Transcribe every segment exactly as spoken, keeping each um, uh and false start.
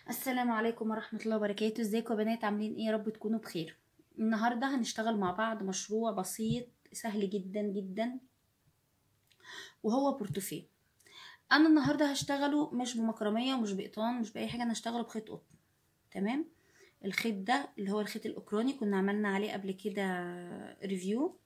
السلام عليكم ورحمة الله وبركاته. ازيكم يا بنات؟ عاملين ايه؟ يا رب تكونوا بخير. النهاردة هنشتغل مع بعض مشروع بسيط سهل جدا جدا، وهو بورتوفيه. انا النهاردة هشتغله مش بمكرمية ومش بقطان، مش بأي حاجة، انا هشتغله بخيط قطن. تمام. الخيط ده اللي هو الخيط الاوكراني، كنا عملنا عليه قبل كده ريفيو.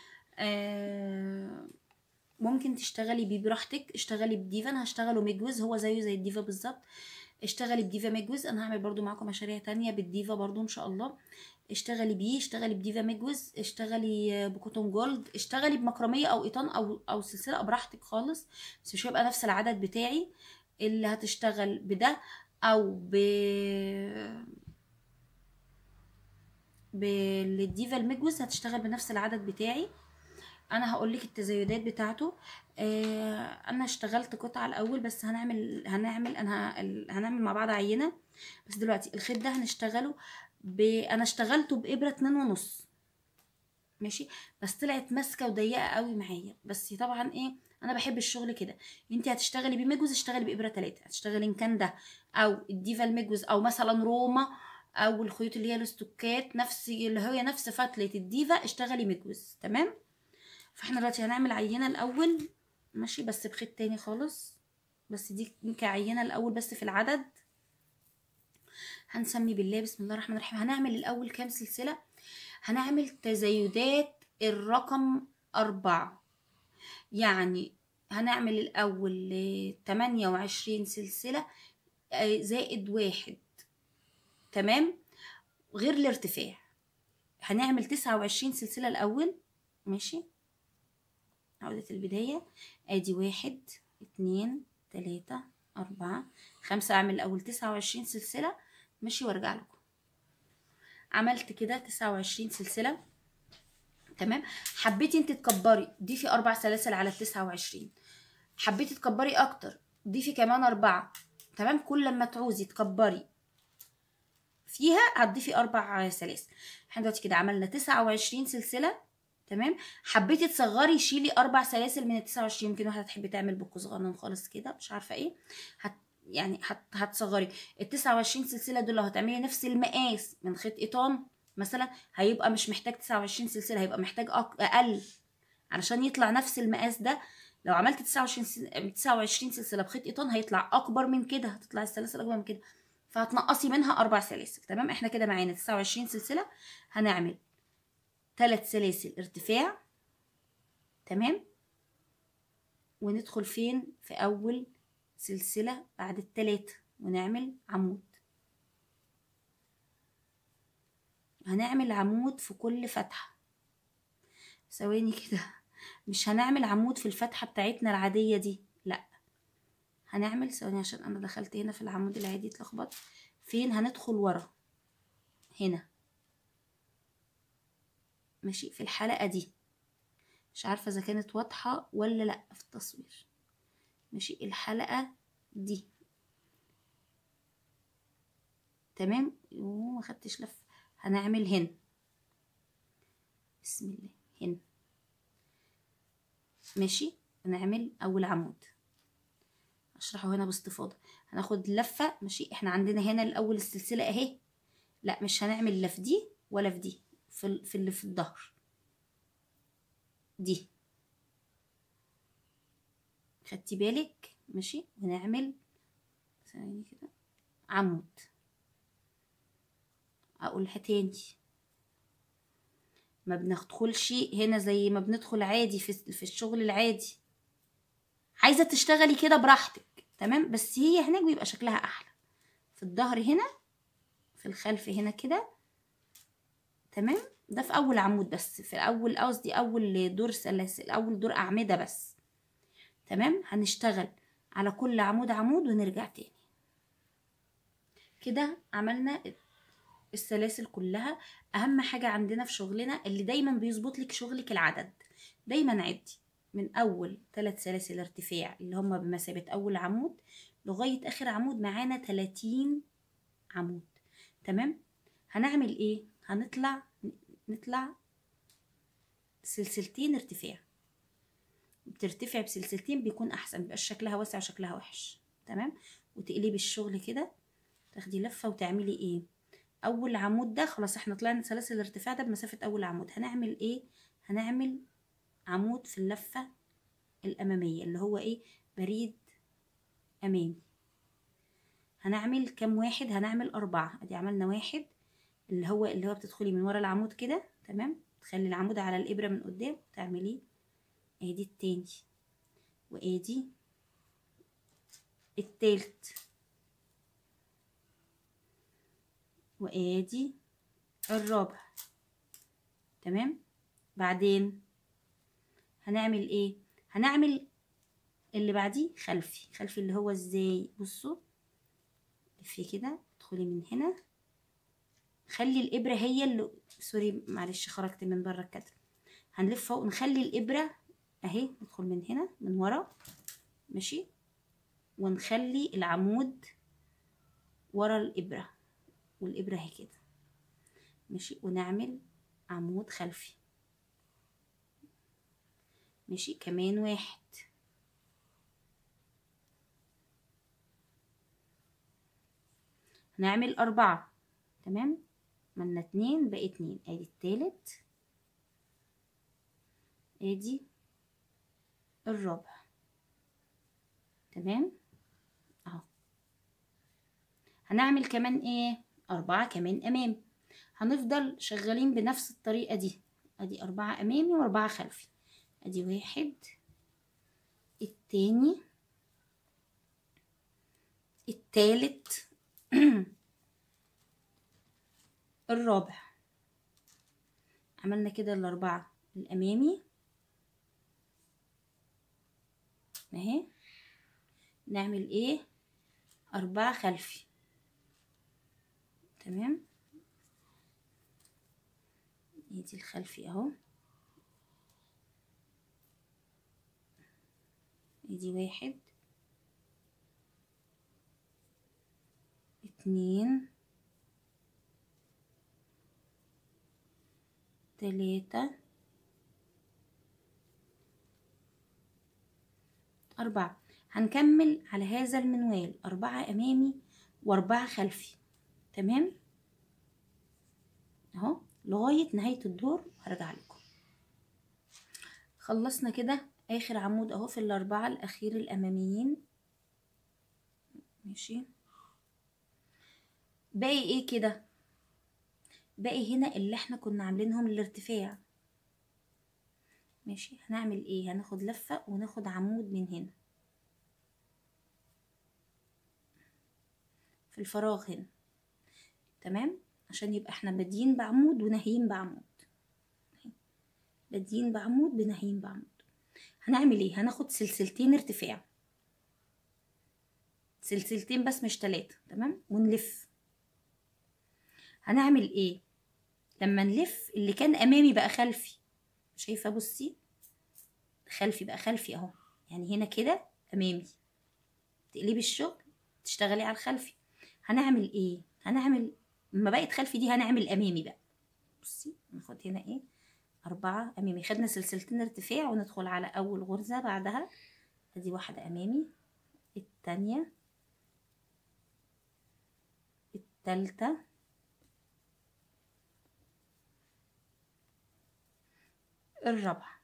آه ممكن تشتغلي بيه براحتك، اشتغلي بديفا. انا هشتغله مجوز، هو زيه زي الديفا بالظبط. اشتغلي بديفا مجوز، انا هعمل برضو معاكم مشاريع تانية بالديفا برضو ان شاء الله. اشتغلي بيه، اشتغلي بديفا مجوز، اشتغلي بكوتون جولد، اشتغلي بمكرمية او قطان او او سلسلة براحتك خالص، بس مش هيبقى نفس العدد بتاعي. اللي هتشتغل بده او ب بالديفا المجوز هتشتغل بنفس العدد بتاعي. انا هقول لك التزايدات بتاعته. آه انا اشتغلت قطعه الاول، بس هنعمل هنعمل انا ه- هنعمل مع بعض عينه. بس دلوقتي الخيط ده هنشتغله ب... انا اشتغلته بابره اتنين ونص. ماشي. بس طلعت ماسكه وضيقه قوي معايا، بس طبعا ايه، انا بحب الشغل كده. انت هتشتغلي بمجوز اشتغلي بابره تلاتة، هتشتغلي ان كان ده او الديفا المجوز او مثلا روما او الخيوط اللي هي الاستوكات، نفس اللي هي نفس فتله الديفا، اشتغلي مجوز. تمام. فاحنا دلوقتي هنعمل عينة الأول، ماشي، بس بخيط تاني خالص. بس دي كعينة الأول بس في العدد. هنسمي بالله، بسم الله الرحمن الرحيم. هنعمل الأول كام سلسلة؟ هنعمل تزايدات الرقم أربعة، يعني هنعمل الأول تمانية وعشرين سلسلة زائد واحد. تمام. غير الارتفاع هنعمل تسعة وعشرين سلسلة الأول. ماشي. عودة البداية، ادي واحد اتنين تلاتة اربعة خمسة. اعمل الاول تسعة وعشرين سلسلة، ماشي، وارجع لكم. عملت كده تسعة وعشرين سلسلة. تمام. حبيتي انت تكبري ضيفي اربع سلاسل على التسعة وعشرين، حبيتي تكبري اكتر ضيفي كمان اربعة. تمام. كل لما تعوزي تكبري فيها هتضيفي اربع سلاسل. احنا دلوقتي كده عملنا تسعة وعشرين سلسلة. تمام. حبيتي تصغري شيلي اربع سلاسل من ال تسعة وعشرين. يمكن واحده تحب تعمل بوكو صغنن خالص كده، مش عارفه ايه، هت يعني هت هتصغري ال تسعة وعشرين سلسله دول. لو هتعملي نفس المقاس من خيط قطان مثلا، هيبقى مش محتاج تسعة وعشرين سلسله، هيبقى محتاج اقل علشان يطلع نفس المقاس ده. لو عملت تسعة وعشرين سل... تسعة وعشرين سلسله بخيط قطان هيطلع اكبر من كده، هتطلع السلاسل اكبر من كده، فهتنقصي منها اربع سلاسل. تمام. احنا كده معانا تسعة وعشرين سلسله، هنعمل ثلاث سلاسل ارتفاع. تمام. وندخل فين؟ في اول سلسله بعد التلاته ونعمل عمود. هنعمل عمود في كل فتحه. ثواني كده، مش هنعمل عمود في الفتحه بتاعتنا العاديه دي، لا، هنعمل ثواني عشان انا دخلت هنا في العمود العادي اتلخبطت. فين؟ هندخل ورا هنا، ماشي، في الحلقه دي. مش عارفه اذا كانت واضحه ولا لا في التصوير. ماشي. الحلقه دي. تمام. وما خدتش لف. هنعمل هنا، بسم الله، هنا. ماشي. هنعمل اول عمود، اشرحه هنا باستفاضه. هناخد لفه. ماشي. احنا عندنا هنا الاول السلسله اهي، لا مش هنعمل لا في دي ولا في دي، في في اللي في الظهر دي. خدتي بالك؟ ماشي. ونعمل ثواني كده عمود. اقولها تاني، ما بندخلش هنا زي ما بندخل عادي في في الشغل العادي. عايزه تشتغلي كده براحتك، تمام، بس هي هناك بيبقى شكلها احلى. في الظهر هنا، في الخلف هنا كده. تمام. ده في اول عمود، بس في اول، قصدي اول دور سلاسل، اول دور اعمده بس. تمام. هنشتغل على كل عمود عمود ونرجع تاني. كده عملنا السلاسل كلها. اهم حاجه عندنا في شغلنا اللي دايما بيظبط لك شغلك العدد. دايما عدي من اول ثلاث سلاسل ارتفاع اللي هم بمثابه اول عمود لغايه اخر عمود، معانا تلاتين عمود. تمام. هنعمل ايه؟ هنطلع نطلع سلسلتين ارتفاع. بترتفع بسلسلتين بيكون احسن، مبيبقاش شكلها واسع وشكلها وحش. تمام. وتقلبي الشغل كده تاخدي لفة وتعملي ايه، اول عمود ده خلاص احنا طلعنا سلاسل الارتفاع ده بمسافة اول عمود. هنعمل ايه، هنعمل عمود في اللفة الامامية اللي هو ايه، بريد امامي. هنعمل كام واحد، هنعمل اربعة. ادي عملنا واحد اللي هو اللي هو بتدخلي من ورا العمود كده، تمام، تخلي العمود على الابرة من قدام تعمليه. ادي التاني، وادي التالت، وادي الرابع، تمام. بعدين هنعمل ايه، هنعمل اللي بعديه خلفي. خلفي اللي هو ازاي، بصوا لفي كده، ادخلي من هنا، خلي الابره هي اللي، سوري معلش خرجت من بره الكادر. هنلف فوق ونخلي الابره اهي، ندخل من هنا من ورا، ماشي، ونخلي العمود ورا الابره، والابره اهي كده، ماشي، ونعمل عمود خلفي، ماشي. كمان واحد، هنعمل أربعة، تمام. عملنا اتنين بقى اتنين، ادي التالت، ادي الرابع، تمام اهو. هنعمل كمان ايه، أربعة كمان أمامي. هنفضل شغالين بنفس الطريقة دي، ادي أربعة أمامي وأربعة خلفي. ادي واحد، التاني، التالت الرابع. عملنا كده الأربعة الأمامي اهي. نعمل ايه، أربعة خلفي، تمام. ادي الخلفي اهو، ادي واحد، اتنين، تلاتة، أربعة. هنكمل على هذا المنوال أربعة أمامي وأربعة خلفي، تمام أهو لغاية نهاية الدور. هرجع لكم. خلصنا كده آخر عمود أهو في الأربعة الأخير الأماميين، ماشي. باقي إيه كده، باقي هنا اللي احنا كنا عاملينهم الارتفاع، ماشي. هنعمل إيه، هناخد لفة وناخد عمود من هنا في الفراغ هنا، تمام، عشان يبقى احنا بادئين بعمود وناهيين بعمود، بادئين بعمود بناهيين بعمود. هنعمل ايه، هناخد سلسلتين ارتفاع، سلسلتين بس مش تلاتة، تمام، ونلف. هنعمل ايه، لما نلف اللي كان امامي بقى خلفي، شايفه، بصي خلفي بقى خلفي اهو، يعني هنا كده امامي، تقلبي الشغل تشتغلي على الخلفي. هنعمل ايه، هنعمل لما بقت خلفي دي هنعمل امامي بقى. بصي ناخد هنا ايه، أربعة أمامي، خدنا سلسلتين ارتفاع وندخل على أول غرزة بعدها. ادي واحدة أمامي، التانية، التالتة، الرابعة.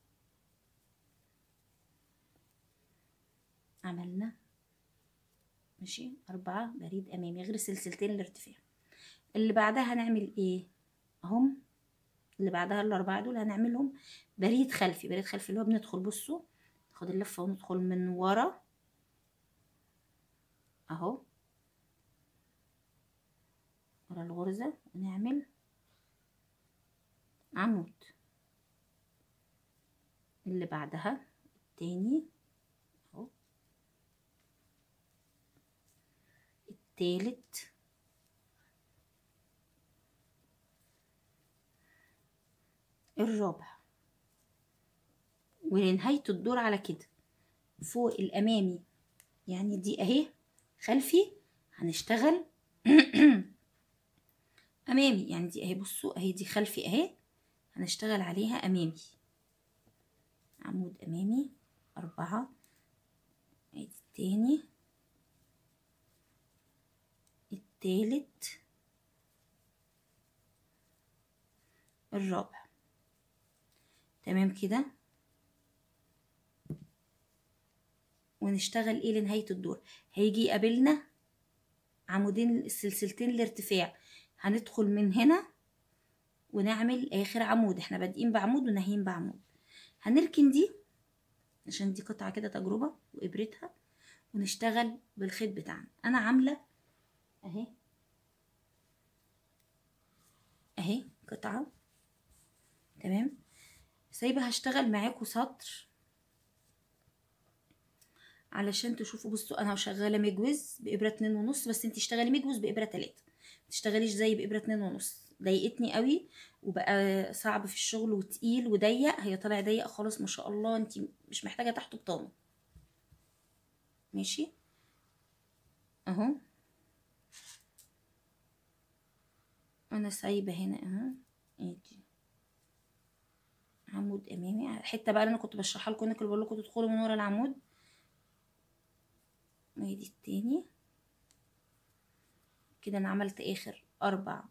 عملنا ماشي أربعة بريد أمامي غير سلسلتين الارتفاع. اللي بعدها هنعمل ايه، اهم اللي بعدها الأربعة دول هنعملهم بريد خلفي. بريد خلفي اللي هو بندخل، بصوا ناخد اللفة وندخل من ورا اهو، ورا الغرزة، ونعمل عمود. اللي بعدها التاني اهو، التالت، الرابع. ولنهاية الدور على كده فوق الأمامي، يعني دي اهي خلفي، هنشتغل أمامي، يعني دي اهي، بصوا اهي دي خلفي اهي، هنشتغل عليها أمامي، عمود أمامي أربعة، ادي التاني، التالت، الرابع. تمام كده. ونشتغل ايه لنهاية الدور. هيجي يقابلنا عمودين السلسلتين الارتفاع، هندخل من هنا ونعمل اخر عمود. احنا بادئين بعمود وناهيين بعمود. هنركن دي عشان دي قطعة كده تجربة وابرتها، ونشتغل بالخيط بتاعنا. انا عاملة اهي اهي قطعة. تمام. سايبة هشتغل معاكم سطر علشان تشوفوا. بصوا انا شغاله مجوز بابره اتنين ونص، بس انت اشتغلي مجوز بابره تلاتة، متشتغليش زي بابره اتنين ونص. ضايقتني قوي وبقى صعب في الشغل وتقيل وضيق. هي طالع ضيق خالص ما شاء الله، انت مش محتاجه تحته بطانه. ماشي اهو. انا سايبه هنا اهو ادي عمود امامي. الحته بقى اللي انا كنت بشرحها لكم، انك اللي بقول لكم تدخلوا من ورا العمود، وادي التاني كده. انا عملت اخر اربع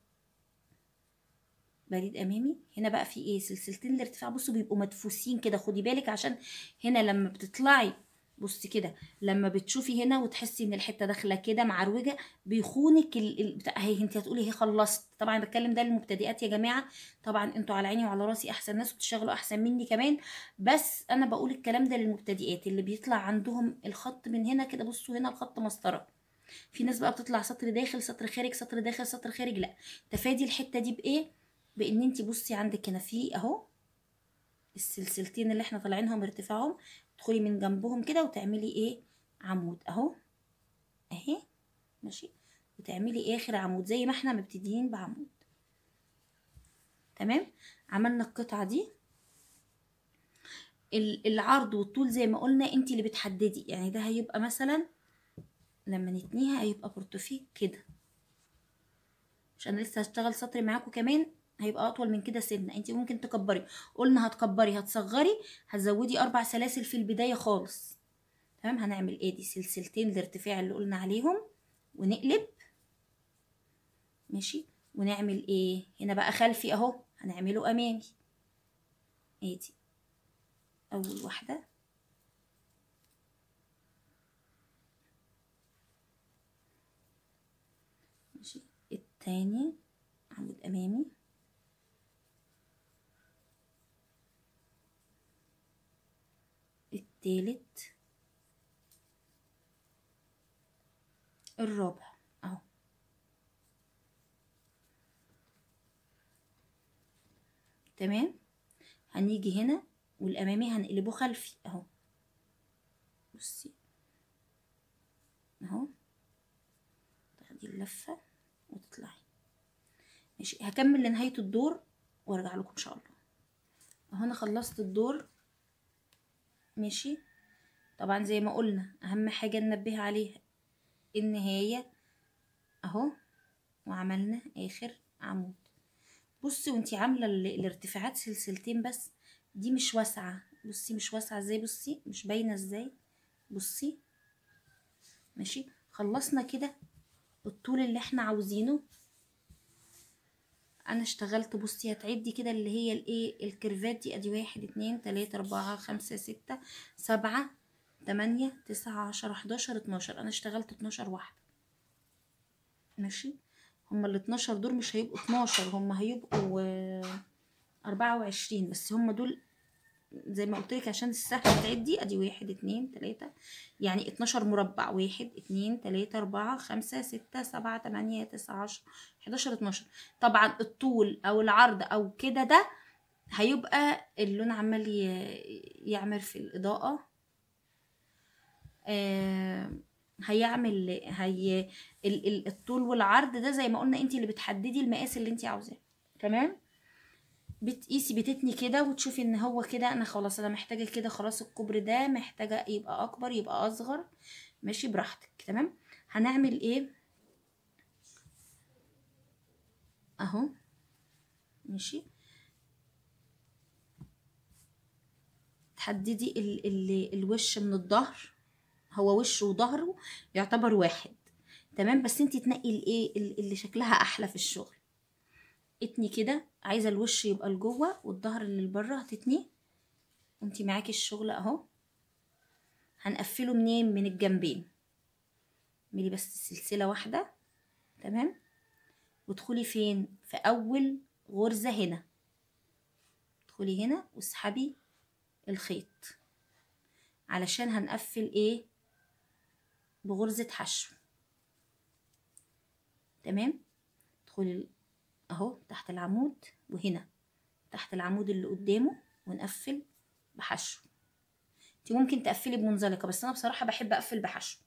بريد امامي. هنا بقى في ايه سلسلتين الارتفاع. بصوا بيبقوا مدفوسين كده، خدي بالك عشان هنا لما بتطلعي بصي كده، لما بتشوفي هنا وتحسي ان الحته داخله كده معروجه بيخونك البتاع. اهي انت هتقولي هي خلصت. طبعا بتكلم ده للمبتدئات يا جماعه، طبعا انتوا على عيني وعلى راسي احسن ناس وبتشتغلوا احسن مني كمان، بس انا بقول الكلام ده للمبتدئات اللي بيطلع عندهم الخط من هنا كده. بصوا هنا الخط مسطره. في ناس بقى بتطلع سطر داخل سطر خارج سطر داخل سطر خارج. لا، تفادي الحته دي بايه؟ بان انت بصي عندك هنا في اهو السلسلتين اللي احنا طالعينهم ارتفاعهم، تدخلي من جنبهم كده وتعملي ايه عمود اهو اهي. ماشي. وتعملي اخر عمود زي ما احنا مبتدئين بعمود. تمام. عملنا القطعه دي. العرض والطول زي ما قلنا انت اللي بتحددي. يعني ده هيبقى مثلا لما نتنيها هيبقى بورتوفيه كده، عشان لسه هشتغل سطر معاكم كمان هيبقى اطول من كده سنه. انت ممكن تكبري، قلنا هتكبري هتصغري، هتزودي اربع سلاسل في البدايه خالص. تمام. هنعمل ايه دي سلسلتين الارتفاع اللي قلنا عليهم ونقلب. ماشي. ونعمل ايه هنا بقى خلفي اهو، هنعمله امامي. ادي اول واحده. ماشي. التاني عمود امامي. التالت. الرابع اهو. تمام. هنيجي هنا والامامي هنقلبه خلفي اهو. بصي اهو، تاخدي اللفه وتطلعي. ماشي. هكمل لنهايه الدور وارجع لكم ان شاء الله. اهو انا خلصت الدور. ماشي. طبعا زي ما قلنا اهم حاجه ننبه عليها النهايه اهو. وعملنا اخر عمود. بصي وانتي عامله الارتفاعات سلسلتين بس، دي مش واسعه. بصي مش واسعه ازاي، بصي مش باينه ازاي. بصي. ماشي. خلصنا كده الطول اللي احنا عاوزينه. انا اشتغلت بصي هتعدي كده اللي هي الايه الكيرفات دي. ادي واحد اتنين تلاته اربعه خمسه سته سبعه تمانيه تسعه عشره حداشر اتناشر. انا اشتغلت اتناشر واحده. ماشي. هما ال اتناشر دول مش هيبقوا اتناشر، هما هيبقوا اربعه وعشرين، بس هما دول زي ما قلت لك عشان السهل تعدي. ادي واحد اتنين تلاته يعني اتناشر مربع. واحد اتنين تلاته اربعه خمسه سته سبعه تمانيه تسعه عشره حداشر اتناشر. طبعا الطول او العرض او كده ده هيبقى اللون عمال يعمل في الاضاءه. آه هيعمل هي الطول والعرض ده زي ما قلنا انت اللي بتحددي المقاس اللي انت عاوزاه. تمام. بتقيسي بتتني كده وتشوفي ان هو كده انا خلاص انا محتاجه كده، خلاص الكوبري ده محتاجه يبقى اكبر يبقى اصغر. ماشي براحتك. تمام. هنعمل ايه اهو. ماشي. تحددي ال ال الوش من الظهر، هو وشه وظهره يعتبر واحد. تمام. بس انت تنقي الايه اللي شكلها احلى في الشغل. اتني كده، عايزه الوش يبقى لجوه والظهر اللي لبره هتتنيه وانت معاكي الشغل اهو. هنقفله منين؟ من الجنبين. اعملي بس سلسله واحده، تمام، وادخلي فين؟ في اول غرزه هنا، ادخلي هنا واسحبي الخيط علشان هنقفل ايه؟ بغرزه حشو. تمام. ادخلي اهو تحت العمود وهنا تحت العمود اللي قدامه ونقفل بحشو. انت ممكن تقفلي بمنزلقه بس انا بصراحه بحب اقفل بحشو.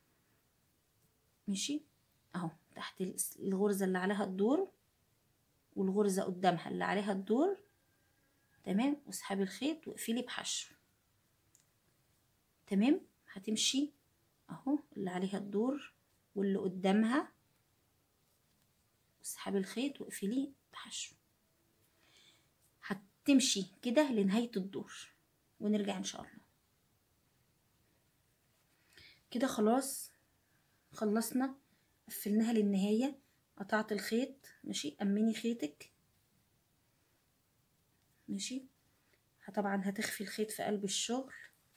ماشي اهو تحت الغرزه اللي عليها الدور والغرزه قدامها اللي عليها الدور، تمام، واسحبي الخيط واقفلي بحشو. تمام. هتمشي اهو اللي عليها الدور واللي قدامها، واسحبي الخيط واقفليه بحشو. هتمشي كده لنهايه الدور ونرجع ان شاء الله. كده خلاص خلصنا، قفلناها للنهايه. قطعت الخيط، ماشي، امني خيطك، ماشي. طبعا هتخفي الخيط في قلب الشغل.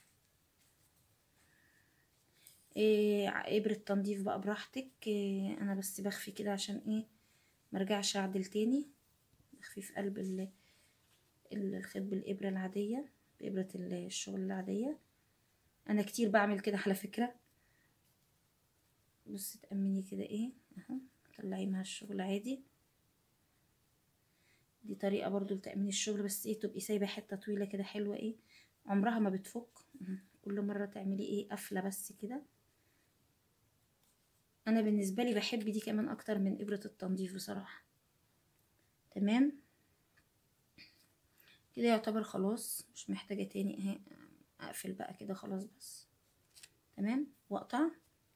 إيه ابرة تنظيف بقى براحتك. إيه انا بس بخفي كده عشان ايه مرجعش اعدل تاني. بخفي في قلب ال الخيط بالابره العاديه، بابره الشغل العاديه. انا كتير بعمل كده على فكره. بصي تأمني كده ايه اهو، طلعي مع الشغل عادي. دي طريقه برضو لتأمين الشغل، بس ايه تبقي سايبه حته طويله كده حلوه، ايه عمرها ما بتفك. كل مره تعملي ايه قفله بس كده. انا بالنسبه لي بحب دي كمان اكتر من ابره التنظيف بصراحه. تمام. كده يعتبر خلاص مش محتاجه تاني اهي. اقفل بقى كده خلاص بس. تمام. واقطع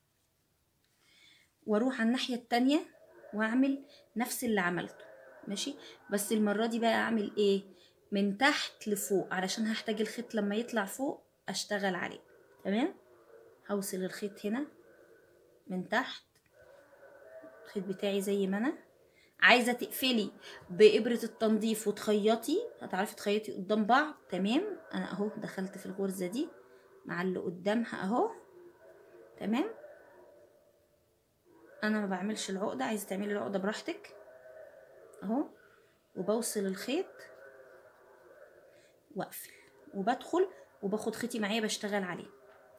واروح على الناحيه التانية واعمل نفس اللي عملته، ماشي. بس المره دي بقى اعمل ايه؟ من تحت لفوق علشان هحتاج الخيط لما يطلع فوق اشتغل عليه. تمام. هوصل الخيط هنا من تحت، الخيط بتاعي زي ما انا. عايزه تقفلي بابره التنظيف وتخيطي، هتعرفي تخيطي قدام بعض. تمام. انا اهو دخلت في الغرزه دي مع اللي قدامها اهو. تمام. انا ما بعملش العقده، عايزه تعملي العقده براحتك اهو. وبوصل الخيط واقفل وبدخل وباخد خيطي معايا بشتغل عليه.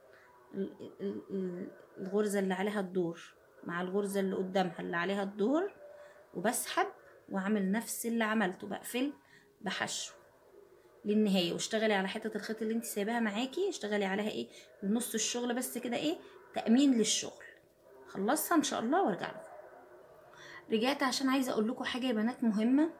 الغرزه اللي عليها الدور مع الغرزه اللي قدامها اللي عليها الدور، وبسحب واعمل نفس اللي عملته، بقفل بحشو للنهايه. واشتغلي على حته الخيط اللي انت سايباها معاكي، اشتغلي عليها ايه لنص الشغل بس كده، ايه تأمين للشغل. خلصها ان شاء الله وارجع لكم. رجعت عشان عايزه اقول لكم حاجه يا بنات مهمه.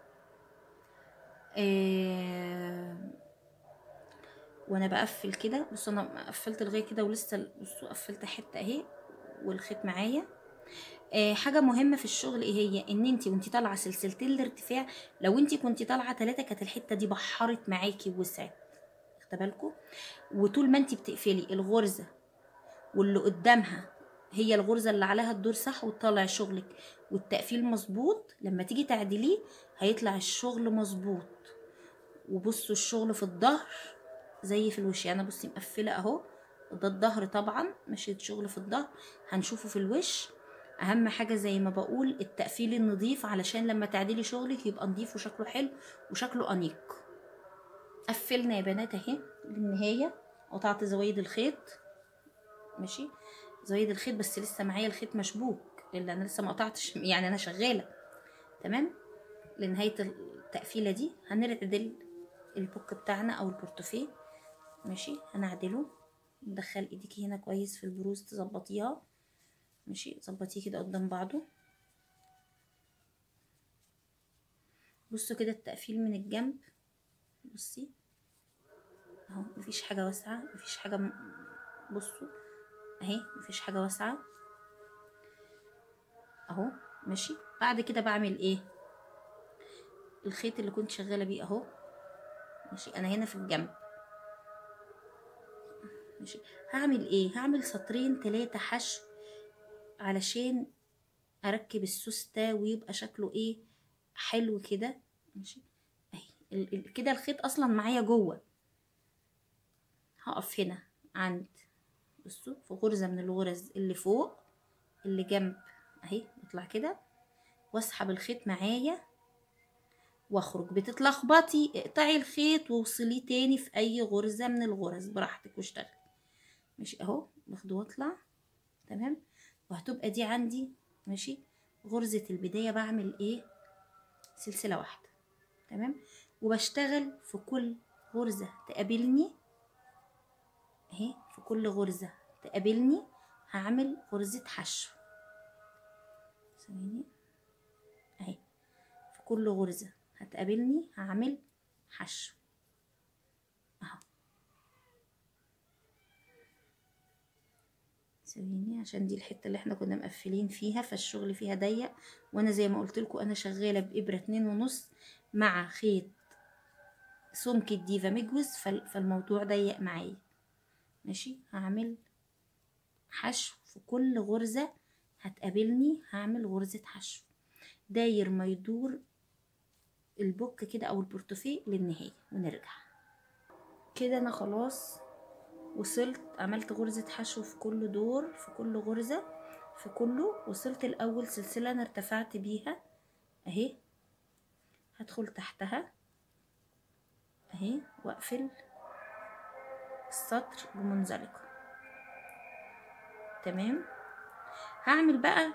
إيه وانا بقفل كده، بصوا انا قفلت لغايه كده ولسه، بصوا قفلت حته اهي والخيط معايا. آه حاجه مهمه في الشغل ايه هي؟ ان انت وانت طالعه سلسلتين الارتفاع، لو انت كنت طالعه ثلاثه كانت الحته دي بحرت معاكي ووسعت، واخده بالكم. وطول ما انت بتقفلي الغرزه واللي قدامها هي الغرزه اللي عليها الدور صح وتطلع شغلك والتقفيل مظبوط، لما تيجي تعدليه هيطلع الشغل مظبوط. وبصوا الشغل في الظهر زي في الوش، يعني انا بصي مقفله اهو، ده الظهر طبعا مشيت شغل في الظهر هنشوفه في الوش. اهم حاجه زي ما بقول التقفيل النظيف علشان لما تعدلي شغلك يبقى نظيف وشكله حلو وشكله انيق. قفلنا يا بنات اهي للنهايه. قطعت زوايد الخيط، ماشي، زوايد الخيط بس لسه معايا الخيط مشبوك لان انا لسه ما قطعتش، يعني انا شغاله. تمام. لنهايه التقفيله دي هنعدل البوك بتاعنا او البورتوفيه، ماشي. هنعدله، ندخل ايديكي هنا كويس في البروز تظبطيها، ماشي، ظبطيه كده قدام بعضه. بصوا كده التقفيل من الجنب، بصي اهو مفيش حاجه واسعه، مفيش حاجه م... بصوا اهي مفيش حاجه واسعه اهو، ماشي. بعد كده بعمل ايه؟ الخيط اللي كنت شغاله بيه اهو، ماشي، انا هنا في الجنب، ماشي. هعمل ايه؟ هعمل سطرين ثلاثه حشو علشان اركب السوس ده ويبقى شكله ايه حلو كده. ماشي اهي كده الخيط اصلا معايا جوه. هقف هنا عند، بصوا، في غرزة من الغرز اللي فوق اللي جنب اهي، اطلع كده واسحب الخيط معايا واخرج. بتتلخبطي اقطعي الخيط ووصليه تاني في اي غرزة من الغرز براحتك واشتغلي. ماشي اهو باخده واطلع. تمام. وهتبقى دي عندي ماشي غرزة البداية. بعمل ايه؟ سلسلة واحدة. تمام. وبشتغل في كل غرزة تقابلني اهي، في كل غرزة تقابلني هعمل غرزة حشو. ثواني اهي، في كل غرزة هتقابلني هعمل حشو اهو. ثواني عشان دي الحتة اللي احنا كنا مقفلين فيها فالشغل فيها ضيق، وانا زي ما قلت لكم انا شغالة بإبرة اتنين ونص مع خيط سمك الديفا مجوز، فالموضوع ضيق معايا. ماشي. هعمل حشو في كل غرزة هتقابلني هعمل غرزة حشو داير ما يدور البوك كده او البورتوفيه للنهاية ونرجع كده. انا خلاص وصلت، عملت غرزة حشو في كل دور، في كل غرزة، في كله. وصلت الاول سلسلة انا ارتفعت بيها اهي، هدخل تحتها اهي واقفل السطر بمنزلقة. تمام. هعمل بقى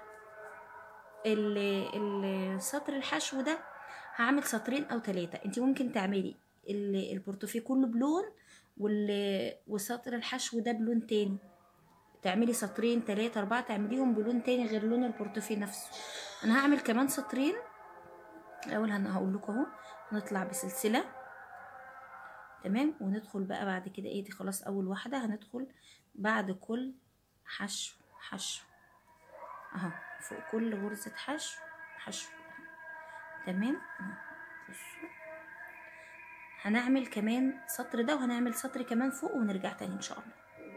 السطر الحشو ده هعمل سطرين او ثلاثة. انت ممكن تعملي البورتوفيه كله بلون وسطر الحشو ده بلون تاني، تعملي سطرين ثلاثة اربعة تعمليهم بلون تاني غير لون البورتوفيه نفسه. انا هعمل كمان سطرين. الاول انا هقول لكم اهو هنطلع بسلسلة. تمام. وندخل بقى بعد كده ايه، دي خلاص اول واحدة. هندخل بعد كل حشو حشو اهو، فوق كل غرزة حشو حشو. تمام. بصوا هنعمل كمان سطر ده وهنعمل سطر كمان فوق ونرجع تاني ان شاء الله.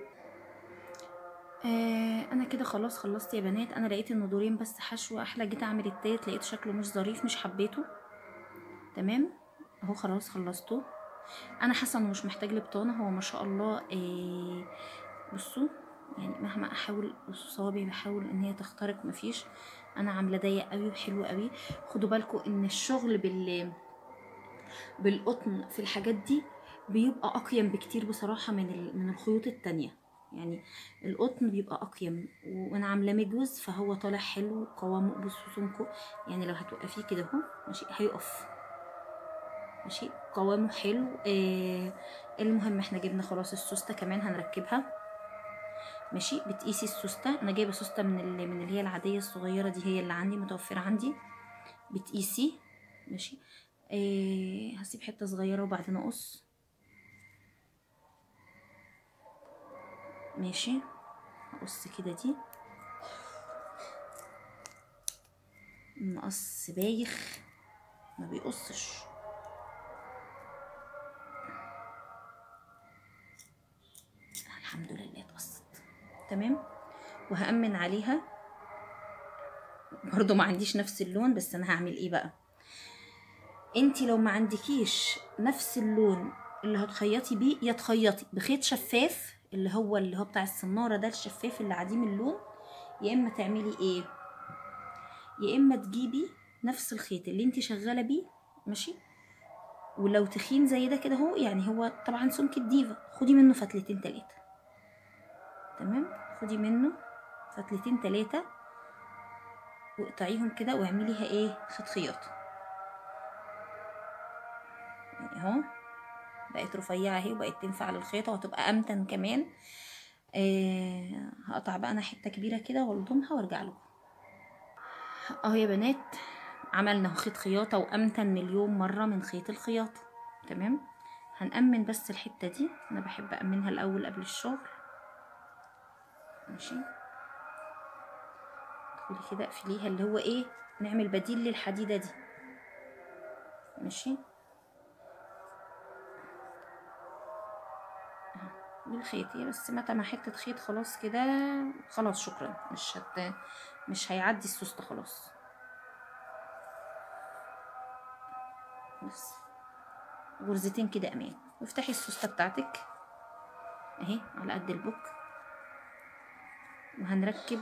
آه انا كده خلاص خلصت يا بنات. انا لقيت ان دورين بس حشو احلى، جيت اعمل التالت لقيت شكله مش ظريف مش حبيته. تمام اهو خلاص خلصته. انا حاسه انه مش محتاج لبطانه، هو ما شاء الله. آه بصوا يعني مهما احاول، بصوا صوابعي بحاول ان هي تخترق مفيش. انا عامله ضيق قوي وحلو قوي. خدوا بالكم ان الشغل بال بالقطن في الحاجات دي بيبقى اقيم بكتير بصراحه من من الخيوط التانية. يعني القطن بيبقى اقيم، وانا عامله مجوز فهو طالع حلو قوامه. بصوا سمكه يعني لو هتوقفيه كده اهو ماشي هيقف ماشي، قوامه حلو. آه المهم احنا جبنا خلاص السوسته كمان هنركبها. ماشي. بتقيسي السوسته، انا جايبه سوسته من اللي من اللي هي العاديه الصغيره دي، هي اللي عندي متوفره عندي. بتقيسي ماشي. آه هسيب حته صغيره وبعدين اقص. ماشي. هقص كده دي مقص بايخ ما بيقصش. الحمد لله اتقصت. تمام. وهأمن عليها برضو ما عنديش نفس اللون، بس انا هعمل ايه بقى. انتي لو ما عندكيش نفس اللون اللي هتخيطي بيه، يا تخيطي بخيط شفاف اللي هو اللي هو بتاع الصناره ده الشفاف اللي عديم اللون، يا اما تعملي ايه، يا اما تجيبي نفس الخيط اللي انتي شغاله بيه ماشي، ولو تخين زي ده كده اهو، يعني هو طبعا سمك الديفا، خدي منه فتلتين تلاتة. تمام. خدي منه فتلتين تلاتة واقطعيهم كده واعمليها ايه خيط خياطه. يعني اهو بقت رفيعه اهي وبقت تنفع للخياطه وهتبقى امتن كمان. آه هقطع بقى انا حته كبيره كده والضمها وارجع لكم. اهو يا بنات عملنا خيط خياطه وامتن مليون مره من خيط الخياطه. تمام. هنأمن بس الحته دي، انا بحب أأمنها الاول قبل الشغل. ماشي. ادخلي كده اقفليها اللي هو ايه، نعمل بديل للحديده دي. ماشي. بالخيط، هي بس متى مع حته خيط خلاص كده، خلاص شكرا، مش هت مش هيعدي السوسته خلاص. بس غرزتين كده امان، وافتحي السوسته بتاعتك اهي على قد البوك، وهنركب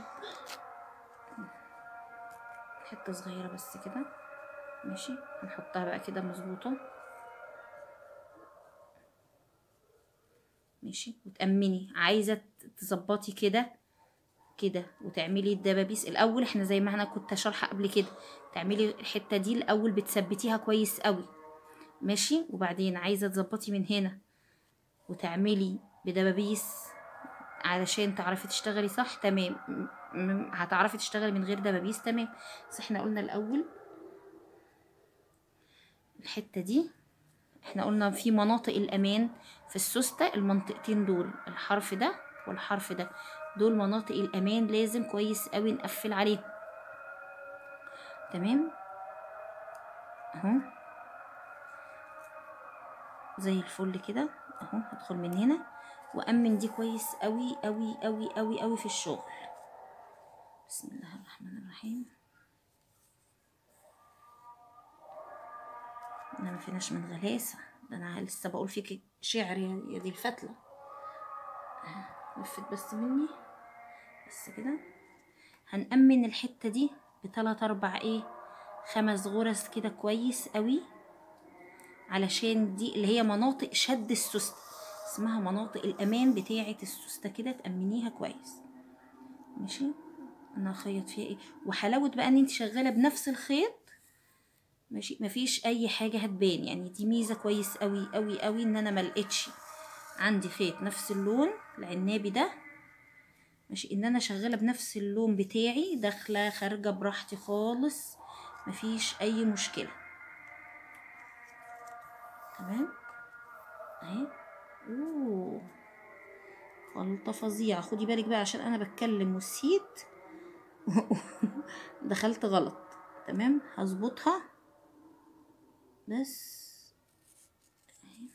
حته صغيره بس كده ماشي. هنحطها بقى كده مظبوطه ماشي، وتأمني عايزه تظبطي كده كده وتعملي الدبابيس الاول. احنا زي ما انا كنت شارحه قبل كده، تعملي الحته دي الاول بتثبتيها كويس قوي ماشي، وبعدين عايزه تظبطي من هنا وتعملي بدبابيس علشان تعرفي تشتغلي صح تمام. هتعرفي تشتغلي من غير دبابيس تمام، بس احنا قلنا الاول الحته دي، احنا قلنا في مناطق الامان في السوسته، المنطقتين دول الحرف ده والحرف ده، دول مناطق الامان لازم كويس قوي نقفل عليهم تمام اهو زي الفل كده اهو. هدخل من هنا وامن دي كويس قوي قوي قوي قوي قوي في الشغل. بسم الله الرحمن الرحيم. انا ما فيناش من غلاسه، ده انا لسه بقول فيك شعر يا دي الفتله. لفت بس مني بس كده. هنأمن الحته دي بتلات اربع ايه خمس غرز كده كويس قوي، علشان دي اللي هي مناطق شد السوسته، اسمها مناطق الامان بتاعه السوسته كده، تأمنيها كويس ماشي. انا هخيط فيها ايه، وحلاوه بقى ان انت شغاله بنفس الخيط ماشي، مفيش اي حاجه هتبان يعني. دي ميزه كويس قوي قوي قوي ان انا ملقتش عندي خيط نفس اللون العنابي ده ماشي، ان انا شغاله بنفس اللون بتاعي، داخله خارجه براحتي خالص، مفيش اي مشكله تمام اهي. اوه خلطه فظيعه، خدي بالك بقى عشان انا بتكلم وسيت دخلت غلط تمام. هظبطها بس اهي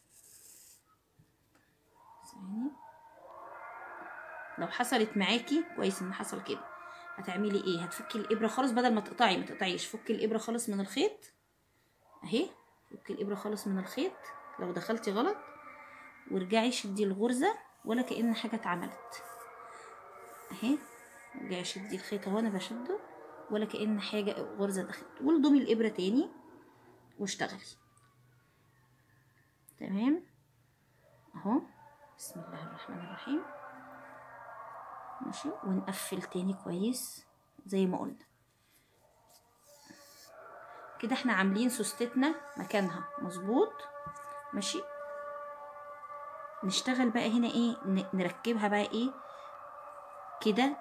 ثواني. لو حصلت معاكي كويس ان حصل كده، هتعملي ايه، هتفكي الابره خالص بدل ما تقطعي، ما تقطعيش، فكي الابره خالص من الخيط اهي، فكي الابره خالص من الخيط لو دخلتي غلط، وارجعي شدي الغرزه ولا كأن حاجه اتعملت اهي. ارجعي شدي الخيط اهو، انا بشده ولا كأن حاجه غرزه دخلت، والضمي الابره تاني واشتغلي تمام اهو. بسم الله الرحمن الرحيم ماشي، ونقفل تاني كويس زي ما قلنا كده. احنا عاملين سوستتنا مكانها مظبوط ماشي. نشتغل بقى هنا ايه، نركبها بقى ايه كده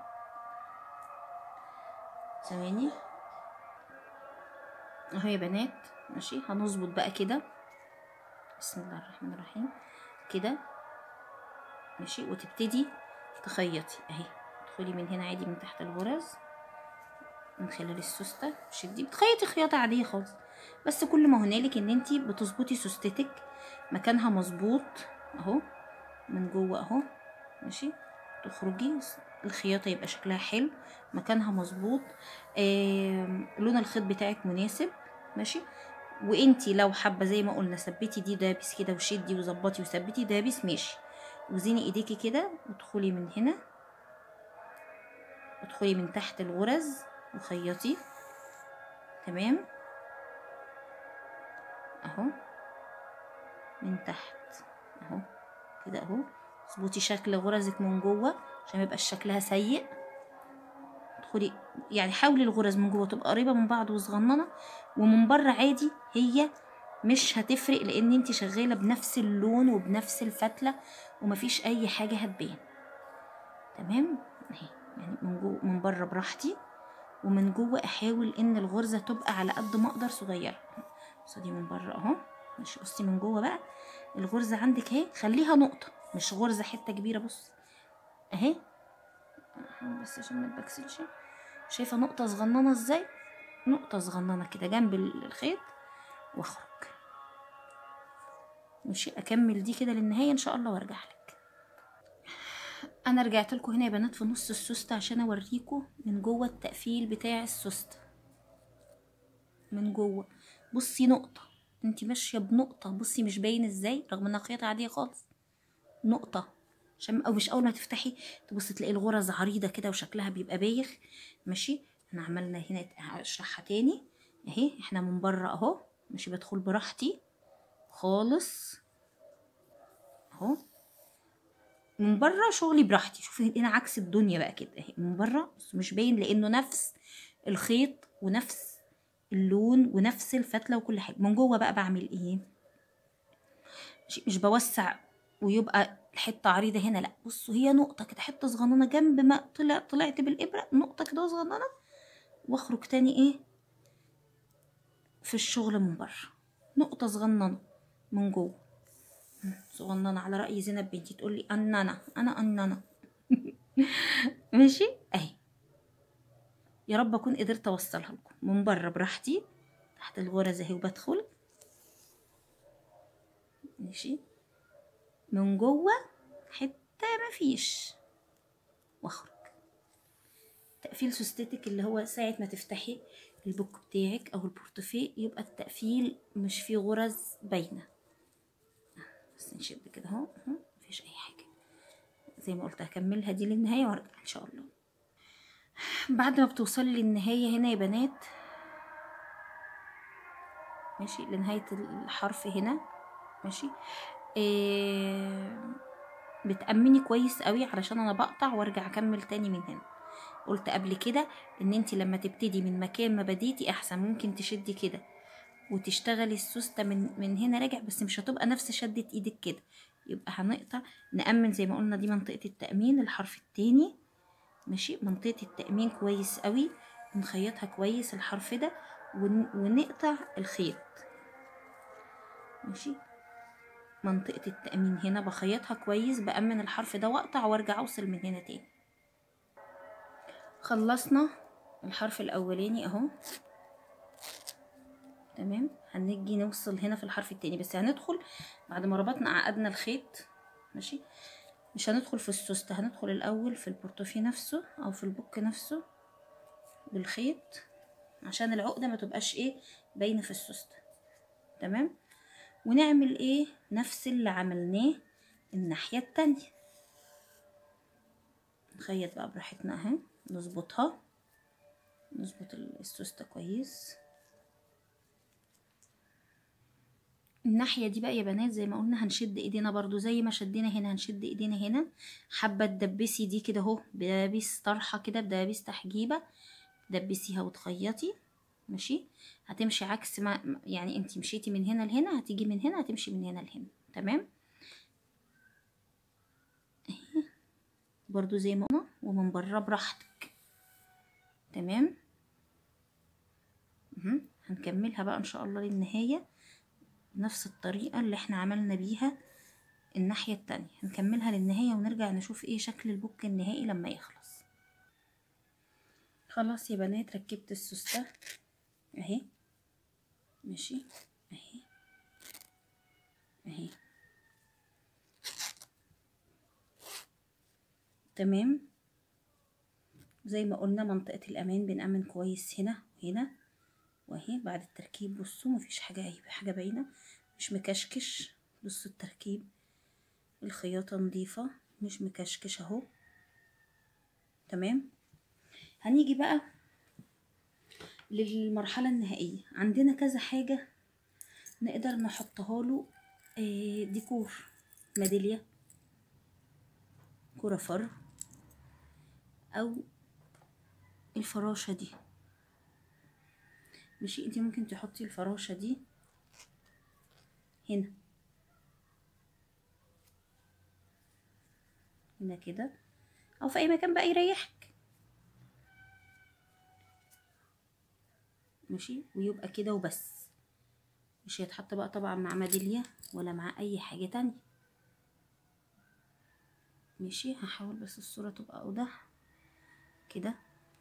ثواني اهو يا بنات ماشي. هنظبط بقى كده بسم الله الرحمن الرحيم كده ماشي، وتبتدي تخيطي اهي. تدخلي من هنا عادي من تحت الغرز من خلال السوسته، شدي بتخيطي خياطه عاديه خالص، بس كل ما هنالك ان انتي بتظبطي سوستتك مكانها مظبوط اهو من جوه اهو ماشي. تخرجي الخياطه يبقى شكلها حلو، مكانها مظبوط، آه لون الخيط بتاعك مناسب ماشي. وانتي لو حابه زي ما قلنا ثبتي دي دابس كده وشدي وظبطي وثبتي دابس ماشي، وزيني ايديكي كده وادخلي من هنا، ادخلي من تحت الغرز وخيطي تمام اهو من تحت اهو كده اهو. اظبطي شكل غرزك من جوه عشان ميبقاش شكلها سيء. ادخلي يعني حاولي الغرز من جوه تبقى قريبه من بعض وصغننه، ومن بره عادي هي مش هتفرق لان انت شغاله بنفس اللون وبنفس الفتله ومفيش اي حاجه هتبان تمام اهي. يعني من جوه من بره براحتي، ومن جوه احاول ان الغرزه تبقى على قد ما اقدر صغيره. بصي من بره اهو ماشي، بصي من جوه بقى الغرزه عندك اهي خليها نقطه مش غرزه حته كبيره، بصي اهي بس عشان ما تبكسلش. شايفه نقطه صغننه ازاي، نقطه صغننه كده جنب الخيط واخرج ماشي. اكمل دي كده للنهايه ان شاء الله وارجع لك. انا رجعت لكم هنا يا بنات في نص السوسته عشان اوريكم من جوه التقفيل بتاع السوسته من جوه. بصي نقطه، انتي ماشيه بنقطه، بصي مش باين ازاي رغم انها خياطه عاديه خالص. نقطه عشان او مش اول ما تفتحي تبصي تلاقي الغرز عريضه كده وشكلها بيبقى بايخ. ماشي، احنا عملنا هنا اشرحها تاني اهي. احنا من بره اهو ماشي، بدخل براحتي خالص اهو. من بره شغلي براحتي. شوفي هنا عكس الدنيا بقى كده اهي من بره، بس مش باين لانه نفس الخيط ونفس اللون ونفس الفتله وكل حاجه. من جوه بقى بعمل ايه؟ مش, مش بوسع ويبقى الحته عريضه هنا، لا بصوا هي نقطه كده، حته صغننه جنب ما طلع طلعت بالابره، نقطه كده صغننه، واخرج تاني ايه في الشغل من بره، نقطه صغننه من جوه صغننه. على راي زينب بنتي تقول لي اننا انا اننا ماشي اهي. يا رب اكون قدرت اوصلها لكم. من بره براحتي تحت الغرز اهي وبدخل ماشي، من جوه حته مفيش واخرج. تقفيل سوستتك اللي هو ساعه ما تفتحي البوك بتاعك او البورتفيه يبقى التقفيل مش فيه غرز باينه. بس نشد كده اهو مفيش اي حاجه. زي ما قلت هكملها دي للنهايه وارجع ان شاء الله. بعد ما بتوصلي للنهايه هنا يا بنات ماشي، لنهايه الحرف هنا ماشي، إيه بتأمني كويس قوي علشان انا بقطع وارجع اكمل تاني من هنا. قلت قبل كده ان انت لما تبتدي من مكان ما بديتي احسن، ممكن تشدي كده وتشتغلي السوسته من من هنا راجع، بس مش هتبقى نفس شدة ايدك كده. يبقى هنقطع نأمن زي ما قلنا، دي منطقة التأمين الحرف التاني ماشي. منطقة التأمين كويس قوي، ونخيطها كويس الحرف ده ون... ونقطع الخيط ماشي. منطقة التأمين هنا بخيطها كويس، بأمن الحرف ده واقطع وارجع اوصل من هنا تاني. خلصنا الحرف الاولاني اهو تمام. هنيجي نوصل هنا في الحرف التاني، بس هندخل بعد ما ربطنا عقدنا الخيط ماشي. مش هندخل في السوسته، هندخل الاول في البورتوفيه نفسه او في البوك نفسه بالخيط عشان العقده ما تبقاش ايه باينه في السوسته تمام. ونعمل ايه نفس اللي عملناه الناحيه التانية. نخيط بقى براحتنا اهي، نظبطها نظبط السوسته كويس. الناحيه دي بقى يا بنات زي ما قلنا هنشد ايدينا برضو زي ما شدينا هنا، هنشد ايدينا هنا. حابه تدبسي دي كده اهو بدبابيس طرحه كده، بدبابيس تحجيبه دبسيها وتخيطي ماشي. هتمشي عكس ما يعني انتي مشيتي من هنا لهنا، هتيجي من هنا هتمشي من هنا لهنا تمام. اهي برضو زي ما قلنا، ومن بره براحتك تمام. اهو هنكملها بقى ان شاء الله للنهايه نفس الطريقه اللي احنا عملنا بيها الناحيه التانية. هنكملها للنهايه ونرجع نشوف ايه شكل البوك النهائي لما يخلص. خلاص يا بنات ركبت السوسته اهي ماشي اهي اهي تمام. زي ما قلنا منطقة الأمان بنأمن كويس هنا وهنا وأهي. بعد التركيب بصوا مفيش حاجة حاجة باينة، مش مكشكش. بصوا التركيب الخياطة نظيفة مش مكشكش اهو تمام. هنيجي بقى للمرحلة النهائية. عندنا كذا حاجة نقدر نحطها له آه ديكور، ميدالية، كرة فر، أو الفراشة دي ماشي. انتي ممكن تحطي الفراشة دي هنا هنا كده، او في اي مكان بقى يريحك ماشي. ويبقى كده وبس، مش هيتحط بقى طبعا مع ميدالية ولا مع اي حاجة تانية ماشي. هحاول بس الصورة تبقى اوضح كده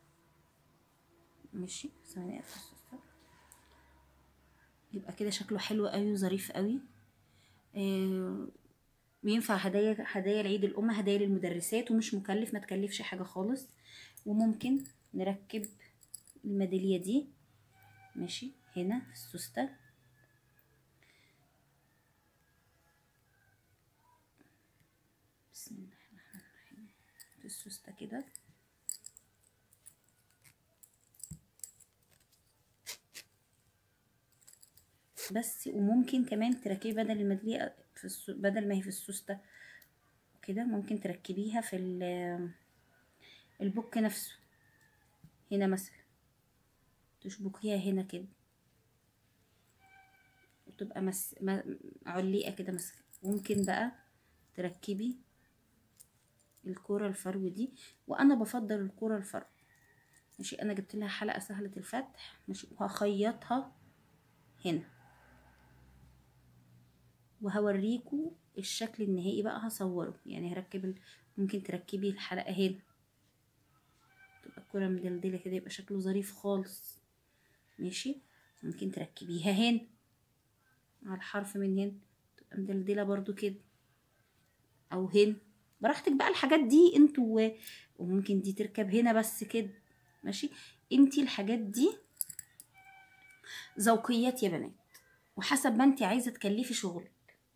ماشي. ثواني اقفل الصورة. يبقى كده شكله حلو قوي وظريف قوي. آه وينفع هدايا هدايا العيد الام، هدايا للمدرسات، ومش مكلف، ما تكلفش حاجه خالص. وممكن نركب الميداليه دي ماشي هنا في السوسته. بسم الله الرحمن الرحيم. في السوسته كده بس. وممكن كمان تركبي بدل الميداليه في السو... بدل ما هي في السوسته كده، ممكن تركبيها في البوك نفسه هنا مثلا، تشبكيها هنا كده وتبقى مس... عليقه كده مثلا. ممكن بقى تركبي الكوره الفرو دي، وانا بفضل الكوره الفرو ماشي. انا جبت لها حلقه سهله الفتح ماشي، وهخيطها هنا وهوريكم الشكل النهائي بقى هصوره. يعني هركب ال... ممكن تركبي الحلقه هنا تبقى الكوره مدلدله كده، يبقى شكله ظريف خالص ماشي. ممكن تركبيها هنا على الحرف من هنا تبقى مدلدله برضو كده، او هنا براحتك بقى. الحاجات دي انتوا، وممكن دي تركب هنا بس كده ماشي. انتي الحاجات دي ذوقيات يا بنات، وحسب ما انتي عايزه تكلفي شغلك.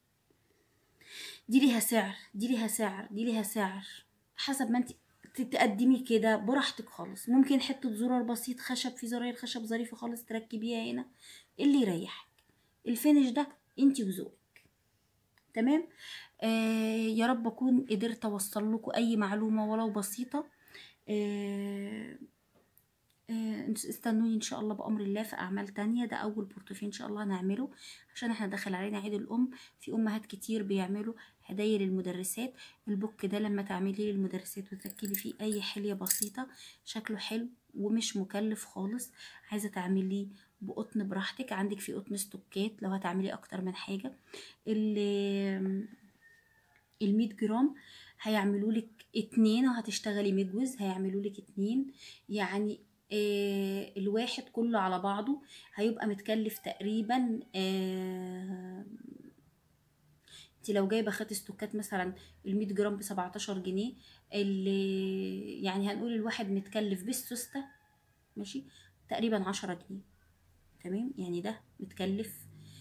دي ليها سعر، دي ليها سعر، دي ليها سعر، حسب ما انتي تقدمي كده براحتك خالص. ممكن حته زرار بسيط خشب، في زراير خشب ظريفه خالص تركبيها هنا اللي يريحك. الفينش ده انتي وذوقك. تمام. آه يا رب اكون قدرت اوصل لكم اي معلومه ولو بسيطه. آه آه استنوني ان شاء الله بامر الله في اعمال تانية. ده اول بورتفيه ان شاء الله هنعمله، عشان احنا داخل علينا عيد الام. في امهات كتير بيعملوا هدايا للمدرسات. البوك ده لما تعمليه للمدرسات وتركبي فيه اي حليه بسيطه شكله حلو ومش مكلف خالص. عايزه تعمليه بقطن براحتك، عندك في قطن ستوكات لو هتعملي اكتر من حاجه. اللي المية جرام هيعملوا لك اتنين، وهتشتغلي مجوز هيعملوا لك اتنين. يعني آه الواحد كله على بعضه هيبقى متكلف تقريبا آه انت لو جايبه خات استوكات مثلا المية جرام بسبعتاشر جنيه، اللي يعني هنقول الواحد متكلف بالسوسته ماشي تقريبا عشرة جنيه. تمام، يعني ده متكلف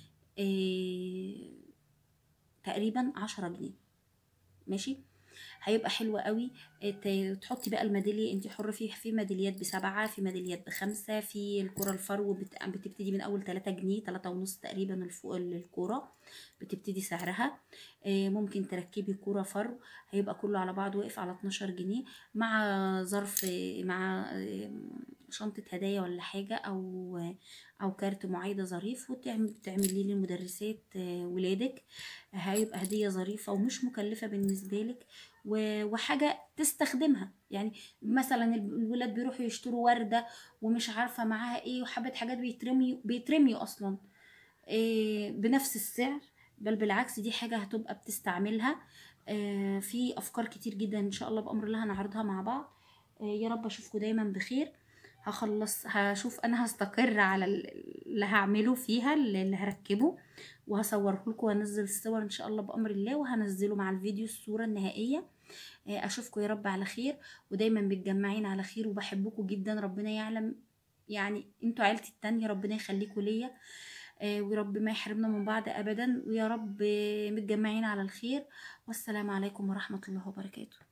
آه تقريبا عشرة جنيه ماشي. هيبقى حلو قوي. تحطي بقى الميداليه انت حره فيه. في ميداليات بسبعة، في ميداليات بخمسة، في الكره الفرو بت... بتبتدي من اول تلاتة جنيه، تلاتة ونص تقريبا الفوق الكوره بتبتدي سعرها. ممكن تركبي كوره فرو هيبقى كله على بعض واقف على اتناشر جنيه، مع ظرف، مع شنطه هدايا ولا حاجه، او او كارت معايده ظريف، وتعمليه للمدرسات ولادك. هيبقى هديه ظريفه ومش مكلفه بالنسبه لك، وحاجه تستخدمها. يعني مثلا الولاد بيروحوا يشتروا ورده ومش عارفه معاها ايه، وحبه حاجات بيترميوا بيترميوا اصلا إيه بنفس السعر، بل بالعكس دي حاجه هتبقى بتستعملها. إيه في افكار كتير جدا ان شاء الله بامر الله هنعرضها مع بعض. إيه يا رب اشوفكم دايما بخير. هخلص هشوف انا هستقر على اللي هعمله فيها، اللي هركبه وهصوره لكم وانزل الصور ان شاء الله بامر الله، وهنزله مع الفيديو الصوره النهائيه. اشوفكم يا رب على خير، ودايما متجمعين على خير، وبحبكم جدا. ربنا يعلم يعني انتوا عيلتي التانية، ربنا يخليكم ليا، ويا رب ما يحرمنا من بعض ابدا، ويا رب متجمعين على الخير. والسلام عليكم ورحمه الله وبركاته.